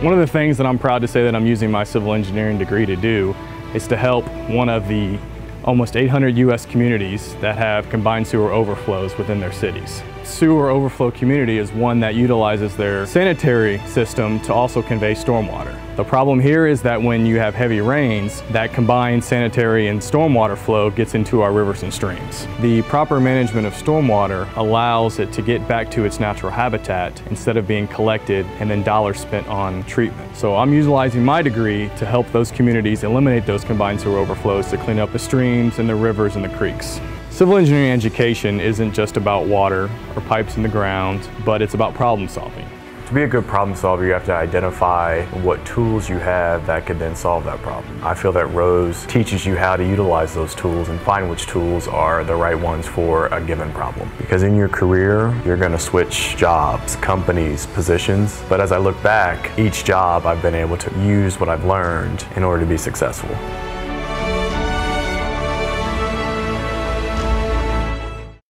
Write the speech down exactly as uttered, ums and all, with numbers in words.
One of the things that I'm proud to say that I'm using my civil engineering degree to do is to help one of the almost eight hundred U S communities that have combined sewer overflows within their cities. Sewer overflow community is one that utilizes their sanitary system to also convey stormwater. The problem here is that when you have heavy rains, that combined sanitary and stormwater flow gets into our rivers and streams. The proper management of stormwater allows it to get back to its natural habitat instead of being collected and then dollars spent on treatment. So I'm utilizing my degree to help those communities eliminate those combined sewer overflows to clean up the streams and the rivers and the creeks. Civil engineering education isn't just about water or pipes in the ground, but it's about problem solving. To be a good problem solver, you have to identify what tools you have that could then solve that problem. I feel that Rose teaches you how to utilize those tools and find which tools are the right ones for a given problem. Because in your career, you're going to switch jobs, companies, positions, but as I look back, each job I've been able to use what I've learned in order to be successful.